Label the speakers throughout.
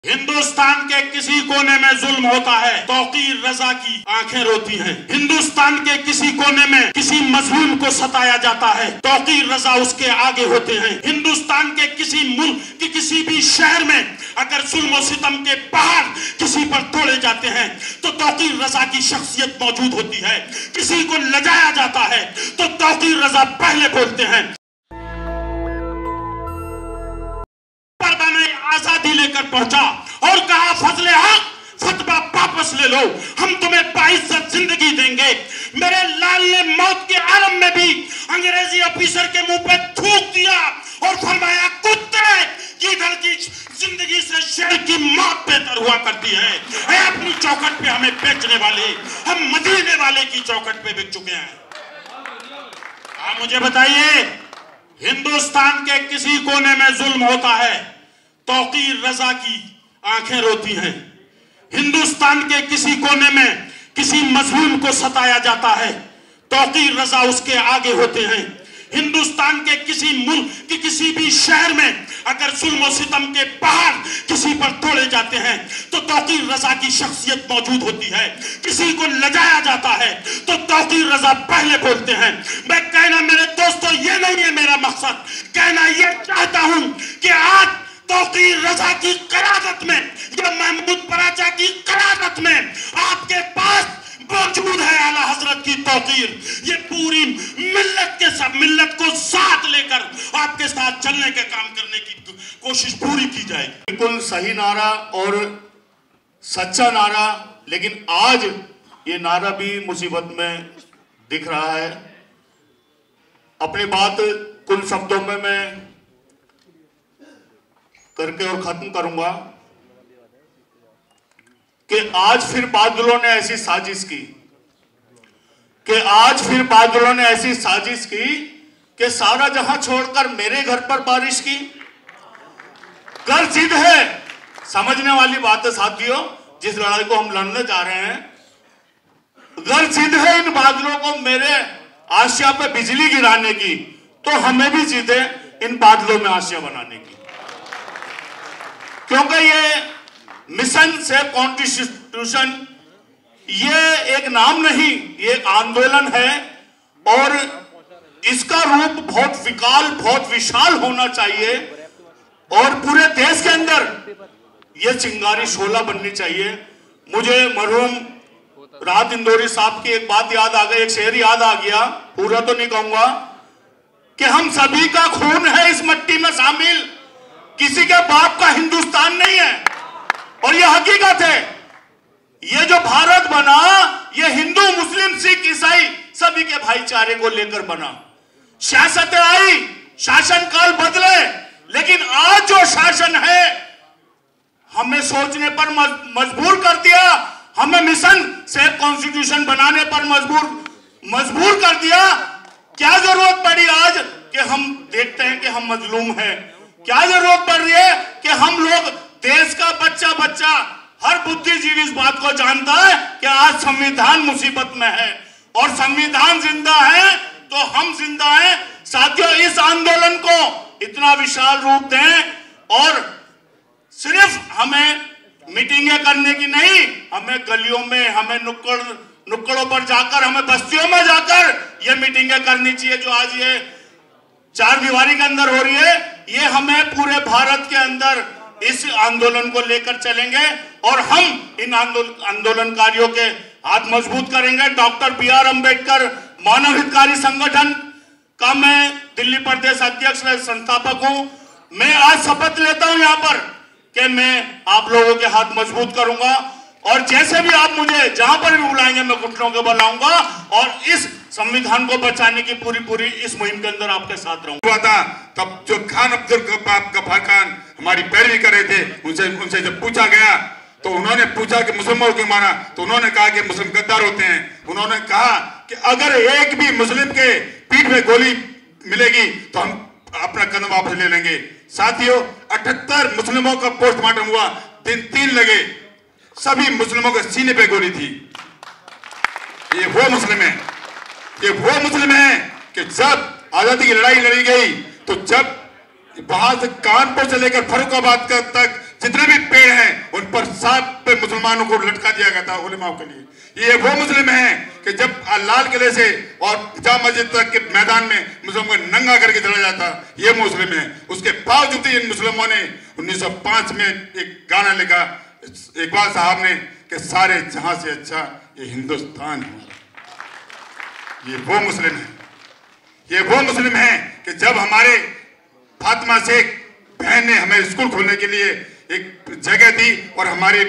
Speaker 1: हिंदुस्तान के किसी कोने में जुल्म होता है, तौकीर रजा की आंखें रोती हैं। हिंदुस्तान के किसी कोने में किसी मजलूम को सताया जाता है, तौकीर रजा उसके आगे होते हैं। हिंदुस्तान के किसी मुल्क की किसी भी शहर में अगर जुल्म और सितम के पहाड़ किसी पर तोड़े जाते हैं तो तौकीर रजा की शख्सियत मौजूद होती है। किसी को लजाया जाता है तो तौकीर रजा पहले बोलते हैं। आजादी लेकर पहुंचा और कहा फजले हक फतवा वापस ले लो, हम तुम्हें बाइज्जत जिंदगी देंगे। मेरे लाल ने मौत के आलम में भी अंग्रेजी ऑफिसर के मुंह पे थूक दिया और फरमाया कुत्ते की दल की जिंदगी से शेर की मौत बेहतर हुआ करती है। अपनी चौखट पे हमें बेचने वाले, हम मदीने वाले की चौखट पे बिक चुके हैं। आप मुझे बताइए, हिंदुस्तान के किसी कोने में जुल्म होता है, तौकीर रजा की आंखें रोती हैं। हिंदुस्तान के किसी कोने में किसी मजलूम को सताया जाता है, तौकीर रजा उसके आगे होते हैं। हिंदुस्तान के किसी मुल्क की किसी भी शहर में अगर जुल्म और सितम के पहाड़ किसी पर तोड़े जाते हैं तो तौकीर रजा की शख्सियत मौजूद होती है। किसी को लजाया जाता है तो तौकीर रजा पहले बोलते हैं। मैं कहना मेरे दोस्तों ये नहीं है मेरा मकसद, कहना ये चाहता हूं कि आज तौकीर रजा की क़यादत में या महमूद पराचा की क़यादत में आपके पास मौजूद है आला हजरत की तौकीर। ये पूरी मिल्लत के साथ, मिल्लत को साथ लेकर आपके साथ चलने के काम करने की कोशिश पूरी की जाएगी।
Speaker 2: बिल्कुल सही नारा और सच्चा नारा, लेकिन आज ये नारा भी मुसीबत में दिख रहा है। अपनी बात कुल शब्दों में मैं करके और खत्म करूंगा कि आज फिर बादलों ने ऐसी साजिश की कि सारा जहां छोड़कर मेरे घर पर बारिश की। कर जिद है, समझने वाली बात है साथियों, जिस लड़ाई को हम लड़ने जा रहे हैं, गर जिद है इन बादलों को मेरे आशिया पे बिजली गिराने की, तो हमें भी जिद है इन बादलों में आशिया बनाने की। क्योंकि ये मिशन से कॉन्स्टिट्यूशन ये एक नाम नहीं, ये एक आंदोलन है और इसका रूप बहुत विकाल, बहुत विशाल होना चाहिए और पूरे देश के अंदर ये चिंगारी शोला बननी चाहिए। मुझे मरहूम राहत इंदौरी साहब की एक बात याद आ गई, एक शेर याद आ गया, पूरा तो नहीं कहूंगा, कि हम सभी का खून है इस मिट्टी में शामिल, किसी के बाप का हिंदुस्तान नहीं है। और यह हकीकत है, ये जो भारत बना ये हिंदू मुस्लिम सिख ईसाई सभी के भाईचारे को लेकर बना। सियासतें आई, शासन काल बदले, लेकिन आज जो शासन है हमें सोचने पर मजबूर कर दिया, हमें मिशन से कॉन्स्टिट्यूशन बनाने पर मजबूर कर दिया। क्या जरूरत पड़ी आज कि हम देखते हैं कि हम मजलूम हैं? क्या जरूरत पड़ रही है कि हम लोग, देश का बच्चा हर बुद्धिजीवी इस बात को जानता है कि आज संविधान मुसीबत में है और संविधान जिंदा है तो हम जिंदा हैं। साथियों, इस आंदोलन को इतना विशाल रूप दें और सिर्फ हमें मीटिंगें करने की नहीं, हमें गलियों में, हमें नुक्कड़ों पर जाकर, हमें बस्तियों में जाकर ये मीटिंगें करनी चाहिए जो आज ये चार दीवारी के अंदर हो रही है। ये हमें पूरे भारत के अंदर इस आंदोलन को लेकर चलेंगे और हम इन आंदोलनकारियों के हाथ मजबूत करेंगे। डॉक्टर BR अम्बेडकर मानव हितकारी संगठन का मैं दिल्ली प्रदेश अध्यक्ष व संस्थापक हूं। मैं आज शपथ लेता हूं यहाँ पर कि मैं आप लोगों के हाथ मजबूत करूंगा और जैसे भी आप मुझे जहां पर भी बुलाएंगे मैं घुटनों के बल आऊंगा और इस संविधान को बचाने की पूरी इस मुहिम के अंदर आपके साथ रहूंगा।
Speaker 3: था तब जो खान अब्दुल गफ्फार खान हमारी पैरवी कर रहे थे, उनसे जब पूछा गया तो उन्होंने पूछा कि मुसलमानों को मारा, तो उन्होंने कहा कि मुस्लिम गद्दार होते हैं। उन्होंने कहा कि अगर एक भी मुस्लिम के पीठ में गोली मिलेगी तो हम अपना कदम वापस ले लेंगे। साथियों, 78 मुस्लिमों का पोस्टमार्टम हुआ, दिन 3 लगे, सभी मुस्लिमों के सीने पे गोली थी। ये वो मुस्लिम है, ये वो मुस्लिम है कि जब आजादी की लड़ाई लड़ी गई तो जब वहां से कानपुर से लेकर फर्रुखाबाद तक जितने भी पेड़ हैं उन पर सांप पे मुसलमानों को लटका दिया गया था उलेमाओं के लिए। ये वो मुस्लिम हैं कि जब लाल किले से और जामा मस्जिद तक के मैदान में मुस्लिमों को नंगा करके चला जाता, ये मुस्लिम हैं। उसके बावजूद इन मुस्लिमों ने 1905 में एक गाना लिखा इकबाल साहब ने कि सारे जहां से अच्छा ये हिंदुस्तान है। ये वो मुस्लिम है, ये वो मुस्लिम है कि जब हमारे फातिमा शेख बहन ने हमें स्कूल खोलने के लिए एक जगह दी और हमारे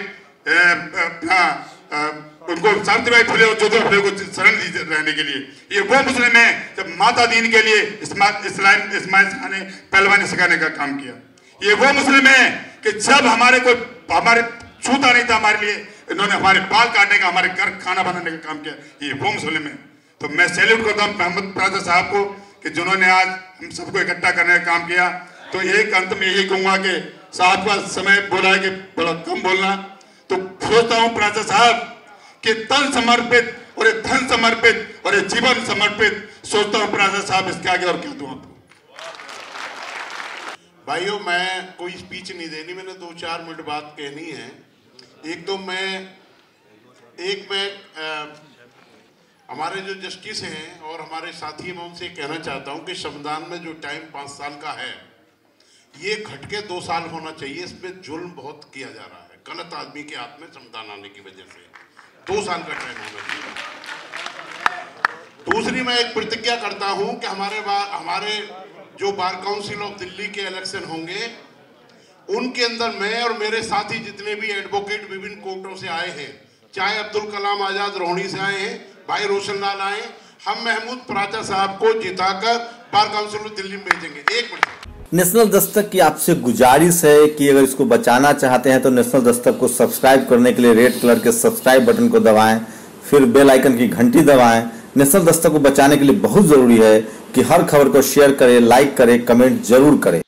Speaker 3: उनको सावित्रीबाई फुले और ज्योतिबा फुले को शरण दी रहने के लिए, ये वो मुस्लिम है जब माता दीन के लिए इस्माइल शाह ने पहलवानी सिखाने का काम किया। ये वो मुस्लिम है कि जब हमारे छूता नहीं था हमारे लिए, इन्होंने हमारे बाल काटने का, हमारे घर खाना बनाने का काम किया। ये वो मुस्लिम है। तो मैं सैल्यूट करता हूँ मोहम्मद प्राचा साहब को कि जिन्होंने आज हम सबको इकट्ठा करने का काम किया। तो एक अंत में यही कहूंगा कि साहब का समय बोला है कि बड़ा कम बोलना, तो सोचता हूँ प्राचा साहब कि तन समर्पित और ये धन समर्पित और ये जीवन समर्पित, सोचता हूँ प्राचा साहब इसके आगे और क्या दूं आपको।
Speaker 4: भाइयों, मैं कोई स्पीच नहीं देनी, मैंने 2-4 मिनट बात कहनी है। हमारे जो जस्टिस हैं और हमारे साथी हैं, मैं उनसे कहना चाहता हूं कि संविधान में जो टाइम 5 साल का है, ये घट के 2 साल होना चाहिए। इस पर जुल्म बहुत किया जा रहा है गलत आदमी के हाथ में संविधान आने की वजह से। 2 साल का टाइम होना चाहिए। दूसरी, मैं एक प्रतिज्ञा करता हूं कि हमारे जो बार काउंसिल ऑफ दिल्ली के इलेक्शन होंगे, उनके अंदर मैं और मेरे साथी जितने भी एडवोकेट विभिन्न कोर्टों से आए हैं, चाहे अब्दुल कलाम आजाद रोहिणी से आए हैं, भाई रोशन लाल आए, हम महमूद प्राचा साहब को जिताकर बार काउंसिल ऑफ दिल्ली में भेजेंगे। 1 मिनट।
Speaker 5: नेशनल दस्तक की आपसे गुजारिश है कि अगर इसको बचाना चाहते हैं तो नेशनल दस्तक को सब्सक्राइब करने के लिए रेड कलर के सब्सक्राइब बटन को दबाएं, फिर बेल आइकन की घंटी दबाएं। नेशनल दस्तक को बचाने के लिए बहुत जरूरी है कि हर खबर को शेयर करें, लाइक करें, कमेंट जरूर करें।